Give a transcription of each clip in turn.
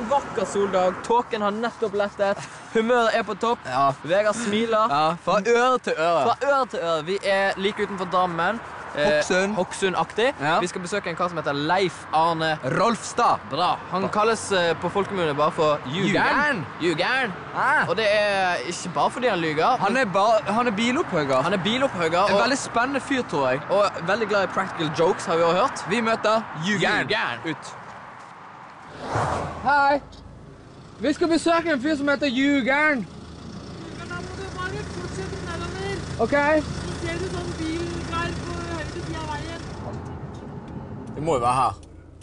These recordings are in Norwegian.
vakker soldag. Tåken har nettopp lettet. Humøret er på topp. Ja. Vegard smiler. Ja, fra øre til øre. Fra øre til øre. Vi er like utenfor Drammen. Hokksund-aktig. Ja. Vi skal besøke en kar som heter Leif Arne Rolfstad. Bra. Han kalles på folkemunne bare for Jugern. Jugern. Ah. Og det er ikke bare fordi han lyger. Han er bilopphøgger. Han er bilopphøgger. En veldig spennende fyr, tror jeg. Og veldig glad i practical jokes, har vi også hørt. Vi møter Jugern. Ut. Hei. Vi skal besøke en fyr som heter Jugern. Men da må du bare fortsette nedover. Ok. Så ser du sånn bilgreier på høyre siden av veien. Det må jo være her.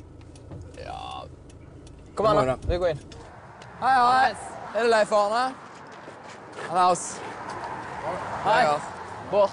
Kom an da, vi går inn. Hei, hei. Er det Leif Arne? Han er oss. Hei. Bård.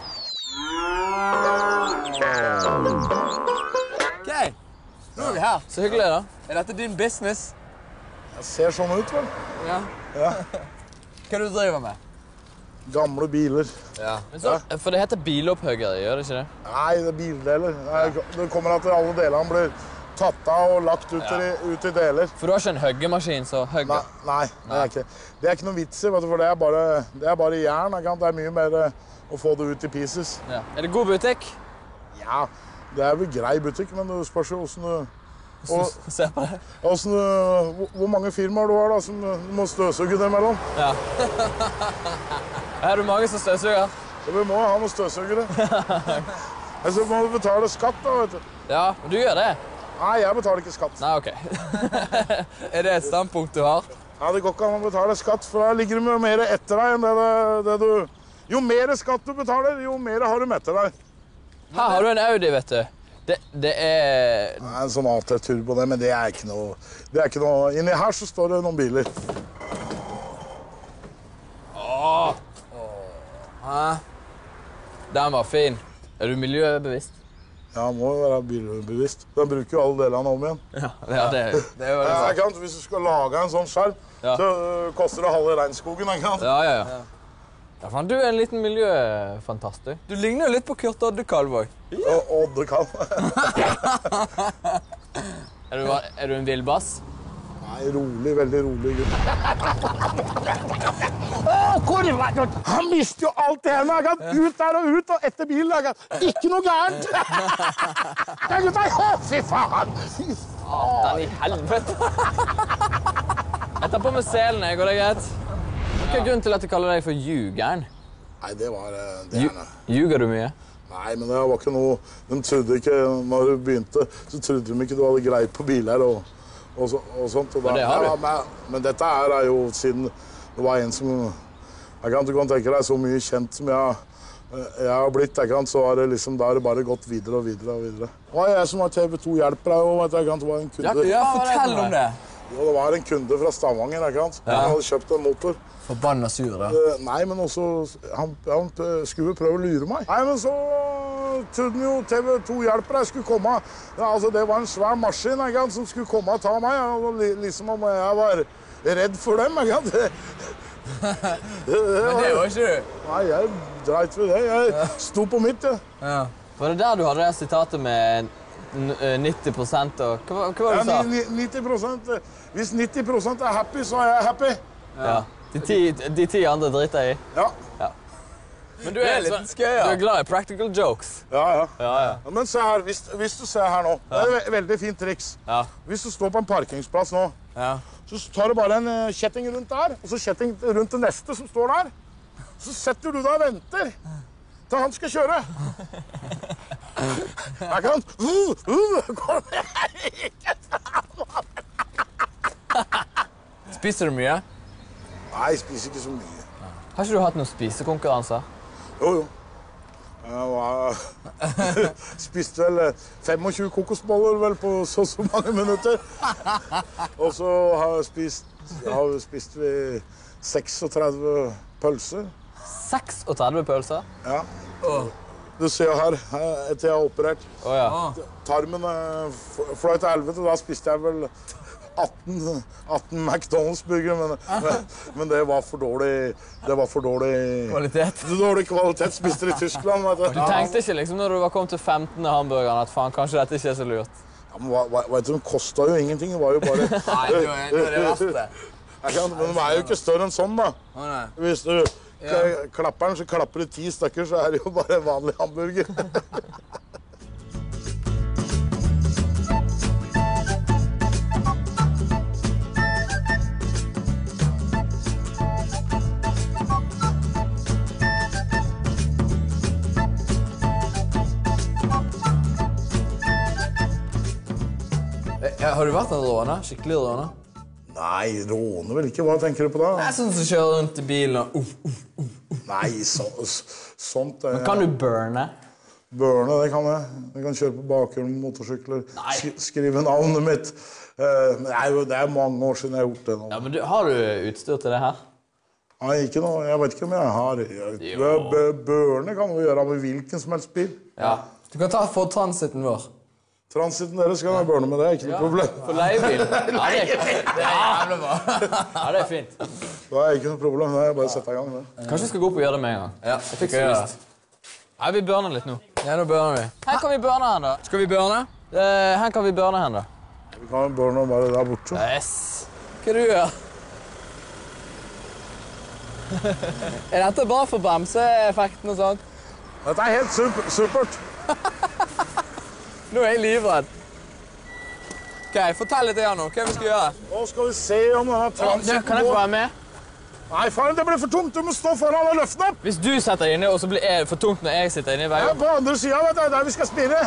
Ok. Nå er vi her. Så hyggelig da. Er dette din business? Det ser sånn ut, vel? Ja. Ja. Hva du driver med? Gamle biler. Ja. Men så, for det heter bilopphøggere, gjør det ikke det? Nei, det er bildeler. Det kommer at alle delene blir tatt av og lagt ut i deler. For du har ikke en høggemaskin, så høgger. Nei, det er ikke. Det er ikke noe vits i, vet du, for det er bare jern. Det er mye mer å få det ut i pieces. Ja. Er det god butikk? Ja, det er vel grei butikk, men det spørs jo hvordan du... Se på det. Hvor mange firmaer du har da, som du må støvsuge dem mellom? Ja. Er du mange som støvsuger? Vi må ha noen støvsugere. Så må du betale skatt da, vet du. Ja, men du gjør det. Nei, jeg betaler ikke skatt. Nei, ok. Er det et standpunkt du har? Ja, det går ikke an å betale skatt, for da ligger det mer etter deg enn det du... Jo mer skatt du betaler, jo mer har du etter deg. Her har du en Audi, vet du. Det er... Det er en sånn AT Turbo, men det er ikke noe... Inni her så står det noen biler. Den var fin. Er du miljøbevisst? Ja, må jo være bilbevisst. Den bruker jo alle delene om igjen. Ja, det er jo det. Hvis du skal lage en sånn skjerm, så koster det halve regnskogen, ikke sant? Ja. Ja, fan, du er en liten miljøfantast, du. Du ligner jo litt på Kurt Oddekalv også. Oddekalv. Er du en villbass? Nei, rolig, veldig rolig gutt. Han mister jo alt det henne, ikke sant? Ut der og ut, og etter bilen, ikke sant? Ikke noe gærent. Ja, gutta, fy faen. Satan i helvete. Jeg tar på meg selen, går det greit? Hva er grunnen til at jeg kaller deg for Jugern? Nei, det var det. Ljuger du mye? Nei, men det var ikke noe... De trodde ikke, når du begynte, så trodde de ikke du hadde greit på biler og sånt. Og men det har du. Men dette er jo siden det var en som... Du kan tenke deg så mye kjent som jeg har blitt, så har det liksom, da har det bare gått videre og videre og videre. Det var jeg som var TV2 hjelper deg, og det var en kunde... Ja, fortell om det. Jo, det var en kunde fra Stavanger, ikke sant? Han hadde kjøpt en motor. Forbanna sur, da. Nei, men også... Han skulle prøve å lure meg. Nei, men så trodde han jo TV2 hjelper deg skulle komme. Ja, altså, det var en svær maskin, ikke sant, som skulle komme og ta meg. Og liksom om jeg var redd for dem, ikke sant? Men det var ikke du? Nei, jeg dreit ved det. Jeg sto på mitt, ja. Var det der du hadde det sitatet med 90% og... Hva var det du sa? 90%. Hvis 90% er happy, så er jeg happy. Ja. De 10 andre driter i? Ja. Men du er glad i practical jokes? Ja. Men se her, hvis du ser her nå, det er et veldig fint triks. Ja. Hvis du står på en parkingsplass nå, så tar du bare en kjetting rundt der, og så kjetting rundt det neste som står der. Så setter du deg og venter til han skal kjøre. Jeg kan... Kom Spiser du mye? Nei, jeg spiser ikke så mye. Har ikke du hatt noen spisekonkurranser? Jo. Jeg spiste vel 25 kokosboller vel på så mange minutter. Og så har spist vi 36 pølser. 36 pølser? Ja. Du ser her, etter jeg har operert. Tarmen fløy til helvete, da spiste jeg vel 18 McDonald's-burger, men det var for dårlig kvalitet. Dårlig kvalitet spiste i Tyskland, vet du. Du tenkte ikke liksom når du var kommet til 15. hamburgeren at faen, kanskje dette ikke er så lurt? Ja, men vet du, de kostet jo ingenting, det var jo bare... Nei, det er det verste. Men de er jo ikke større enn sånn, da. Hvis du klapper den, så klapper du 10 stykker, så er det jo bare en vanlig hamburger. Har du vært en råne? Skikkelig råne? Nei, råne vel ikke. Hva tenker du på da? Det er sånn som kjører rundt i bilen og Nei, sånt... Men kan du burne? Burne, det kan jeg. Jeg kan kjøre på bakhjul med motorsykler. Skrive navnet mitt. Det er mange år siden jeg har gjort det nå. Ja, men har du utstyr til det her? Nei, ikke noe. Jeg vet ikke om jeg har. Burne kan vi gjøre med hvilken som helst bil. Ja. Du kan få transiten vår. Transiten deres kan jeg burne med, det er ikke noe problem. For leiebil? Ja, det er jævlig bra. Ja, det er fint. Det er ikke noe problem, det er bare å sette i gang med. Kanskje vi skal gå opp og gjøre det med en gang. Ja, jeg fikk så lyst. Nei, vi burner litt nå. Ja, nå burner vi. Her kan vi burne hen da. Skal vi burne? Her kan vi burne hen da. Vi kan burne bare der borte. Yes. Hva du gjør? Er dette bra for bremseeffekten og sånt? Dette er helt supert. Nå er jeg livredd. Ok, fortell litt igjen nå. Hva vi skal gjøre? Nå skal vi se om denne transiten Kan jeg få være med? Nei, faren, det blir for tungt. Du må stå foran og løfte den opp. Hvis du setter deg inne, og så blir det for tungt når jeg sitter inne i veien. Ja, på andre siden, vet du, der vi skal spille.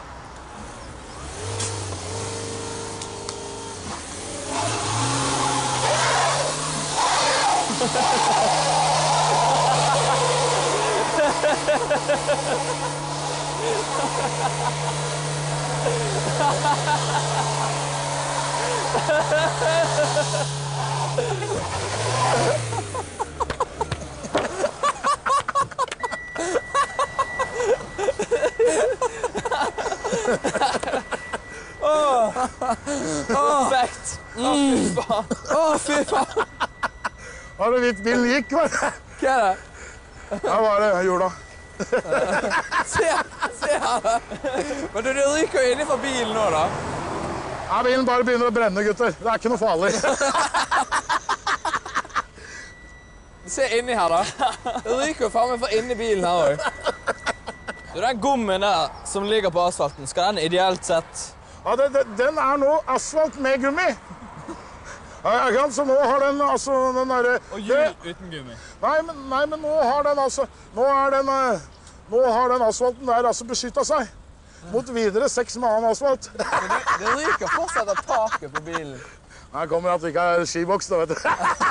Perfekt. Fy faen. Har du vidt bilen gikk, hva? Hva er det? Ja, hva er det? Jorda. Se her. Men du ryker jo innenfor bilen nå, da. Ja, bilen bare begynner å brenne, gutter. Det er ikke noe farlig. Se inni her, da. Det ryker jo faen meg fra inni bilen her også. Så den gommen der som ligger på asfalten, skal den ideelt sett... Ja, den er nå asfalt med gummi. Ja, så nå har den, altså, den der... Og hjul uten gummi. Nei, men nå har den, altså... Nå har den asfalten der, altså, beskyttet seg. Mot videre 6 med annen asfalt. Det ryker fortsatt av taket på bilen. Her kommer at det ikke er skiboks, da, vet du.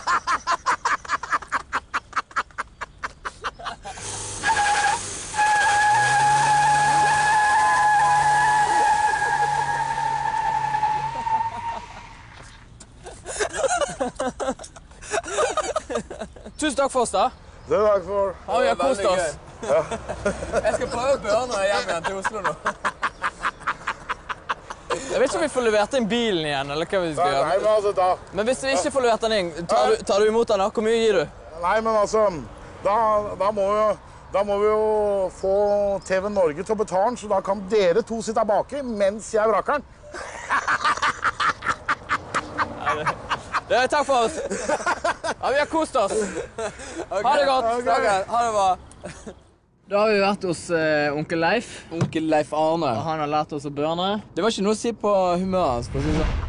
Tusen takk for oss, da. Det er takk for. Ja, vi har kost oss. Ja. Jeg skal prøve å burne når jeg er hjem igjen til Oslo nå. Jeg vet ikke om vi får levert inn bilen igjen, eller hva vi skal gjøre. Nei, men altså, da... Men hvis vi ikke får levert den inn, tar du imot den da? Hvor mye gir du? Nei, men altså, da må vi jo få TV Norge til å betale den, så da kan dere to sitte baki mens jeg vraker den. Takk for oss. Ja, vi har kost oss. Ha det godt. Okay. Ha det bra. Da har vi vært hos onkel Leif. Onkel Leif Arne. Og han har lært oss å burne. Det var ikke noe å si på humøret hans, for å si det sånn.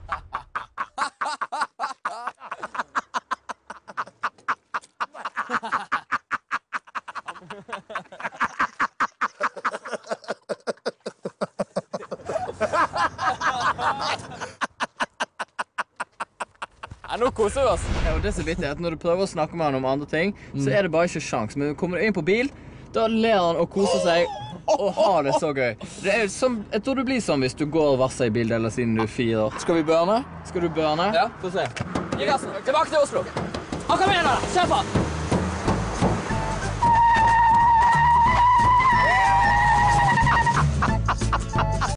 Ja, nå koser vi oss. Ja, og det er så vidt at når du prøver å snakke med han om andre ting, så er det bare ikke sjans. Men kommer du inn på bil, da ler han og koser seg og har det så gøy. Det er som, jeg tror det blir sånn hvis du går og vasser i bildeler siden du er 4 år. Skal vi burne? Skal du burne? Ja, få se. Gi gassen. Tilbake til Oslo. Kom igjen da, kjør på!